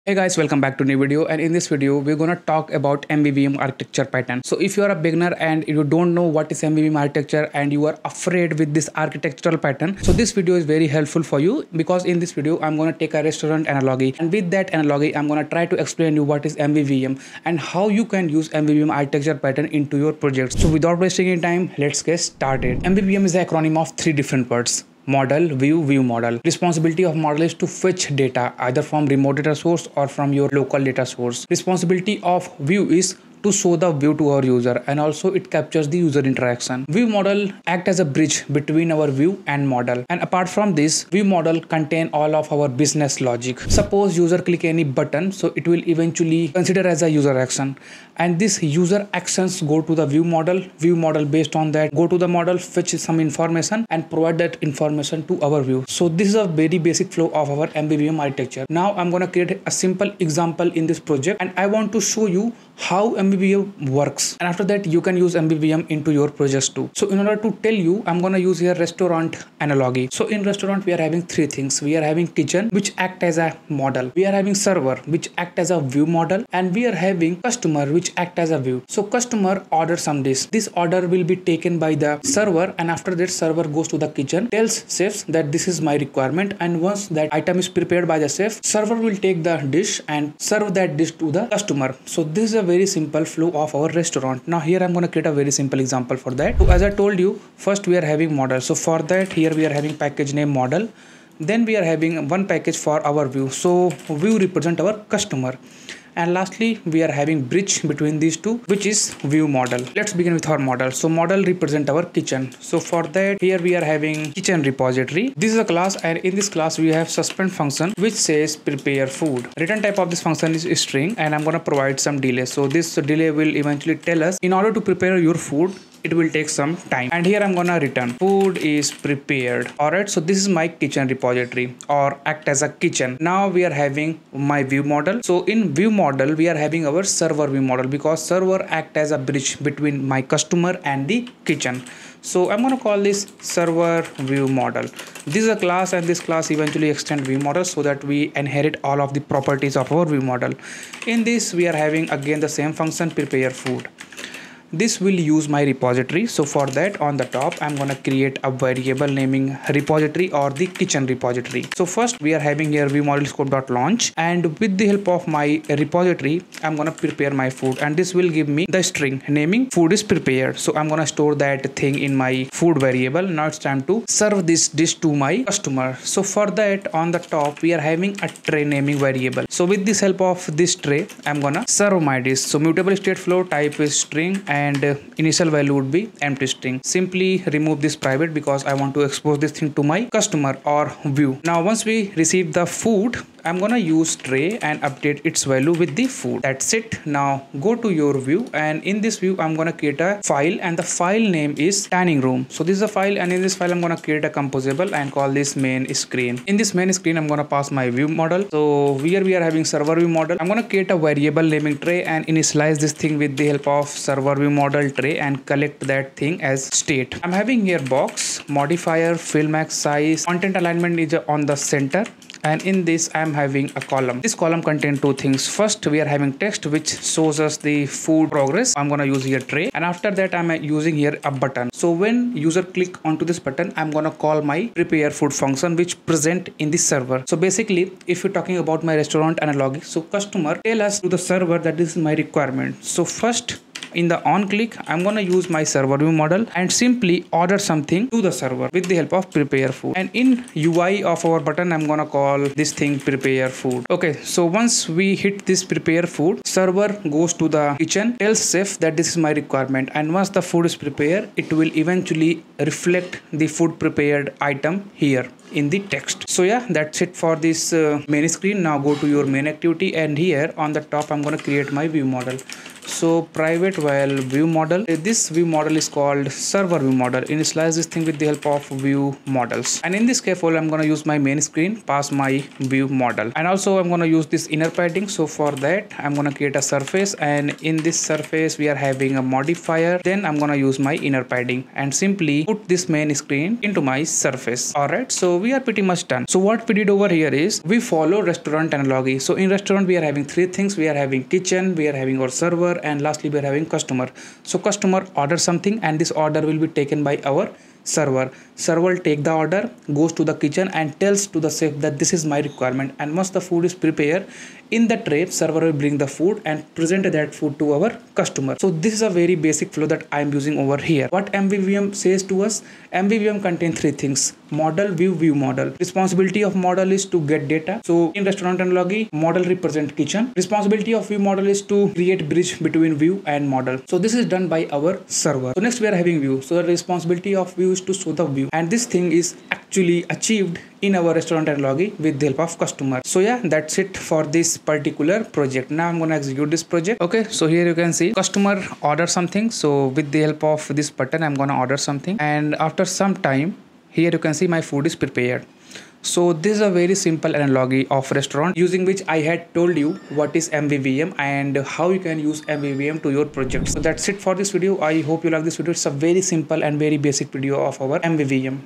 Hey guys, welcome back to new video, and in this video we're gonna talk about MVVM architecture pattern. So if you are a beginner and you don't know what is MVVM architecture and you are afraid with this architectural pattern, so this video is very helpful for you because in this video I'm gonna take a restaurant analogy, and with that analogy I'm gonna try to explain you what is MVVM and how you can use MVVM architecture pattern into your project. So without wasting any time, let's get started. MVVM is the acronym of three different words: model, view model. Responsibility of model is to fetch data either from remote data source or from your local data source. Responsibility of view is to show the view to our user, and also it captures the user interaction. View model act as a bridge between our view and model, and apart from this, view model contain all of our business logic. Suppose user click any button, so it will eventually consider as a user action, and this user actions go to the view model based on that go to the model, fetch some information and provide that information to our view. So this is a very basic flow of our MVVM architecture. Now I'm gonna create a simple example in this project, and I want to show you how MVVM works, and after that you can use MVVM into your projects too. So in order to tell you, I'm gonna use here restaurant analogy. So in restaurant we are having three things. We are having kitchen, which act as a model. We are having server, which act as a view model, and we are having customer, which act as a view. So customer orders some dish. This order will be taken by the server, and after that server goes to the kitchen, tells chefs that this is my requirement, and once that item is prepared by the chef, server will take the dish and serve that dish to the customer. So this is a very simple flow of our restaurant. Now here I'm going to create a very simple example for that. So as I told you, first we are having model. So for that, here we are having package name model. Then we are having one package for our view. So view represent our customer. And lastly, we are having bridge between these two, which is view model. Let's begin with our model. So model represent our kitchen. So for that, here we are having kitchen repository. This is a class, and in this class we have suspend function which says prepare food. Return type of this function is string, and I'm gonna provide some delay. So this delay will eventually tell us in order to prepare your food, it will take some time. And here I'm gonna return food is prepared. Alright, so this is my kitchen repository, or act as a kitchen. Now we are having my view model. So in view model we are having our server view model, because server act as a bridge between my customer and the kitchen. So I'm gonna call this server view model. This is a class, and this class eventually extend view model so that we inherit all of the properties of our view model. In this we are having again the same function, prepare food. This will use my repository. So for that, on the top I'm gonna create a variable naming repository, or the kitchen repository. So first we are having here ViewModel scope.launch, and with the help of my repository I'm gonna prepare my food, and this will give me the string naming food is prepared. So I'm gonna store that thing in my food variable. Now it's time to serve this dish to my customer. So for that, on the top we are having a tray naming variable. So with this help of this tray I'm gonna serve my dish. So mutable state flow type is string, and initial value would be empty string. Simply remove this private because I want to expose this thing to my customer or view. Now once we receive the food, I'm gonna use tray and update its value with the food. That's it. Now go to your view, and in this view I'm gonna create a file, and the file name is dining room. So this is a file, and in this file I'm gonna create a composable and call this main screen. In this main screen I'm gonna pass my view model. So here we are having server view model. I'm gonna create a variable naming tray and initialize this thing with the help of server view model tray and collect that thing as state. I'm having here box, modifier, fill max size, content alignment is on the center, and in this I am having a column. This column contains two things. First we are having text which shows us the food progress. I'm gonna use here tray, and after that I'm using here a button. So when user click onto this button, I'm gonna call my prepare food function which present in the server. So basically, if you're talking about my restaurant analogy, so customer tell us to the server that this is my requirement. So first, in the on click, I'm gonna use my server view model and simply order something to the server with the help of prepare food. And in UI of our button, I'm gonna call this thing prepare food. Okay, so once we hit this prepare food, server goes to the kitchen, tells chef that this is my requirement, and once the food is prepared, it will eventually reflect the food prepared item here in the text. So yeah, that's it for this main screen. Now go to your main activity, and here on the top I'm gonna create my view model. So private val view model. This view model is called server view model. Initialize this thing with the help of view models. And in this scaffold, I'm gonna use my main screen, pass my view model. And also I'm gonna use this inner padding. So for that, I'm gonna create a surface, and in this surface we are having a modifier. Then I'm gonna use my inner padding and simply put this main screen into my surface. Alright, so we are pretty much done. So what we did over here is we follow restaurant analogy. So in restaurant we are having three things. We are having kitchen, we are having our server, and lastly we are having customer. So customer orders something and this order will be taken by our server. Server will take the order, goes to the kitchen and tells to the chef that this is my requirement, and once the food is prepared in the tray, server will bring the food and present that food to our customer. So this is a very basic flow that I am using over here. What MVVM says to us, MVVM contains three things: model, view model. Responsibility of model is to get data. So in restaurant analogy, model represent kitchen. Responsibility of view model is to create bridge between view and model. So this is done by our server. So next we are having view. So the responsibility of view is to show the view, and this thing is actually achieved in our restaurant analogy with the help of customer. So yeah, that's it for this particular project. Now I'm gonna execute this project. Okay, so here you can see customer order something. So with the help of this button, I'm gonna order something, and after some time, here you can see my food is prepared. So this is a very simple analogy of restaurant, using which I had told you what is MVVM and how you can use MVVM to your project. So that's it for this video. I hope you like this video. It's a very simple and very basic video of our MVVM.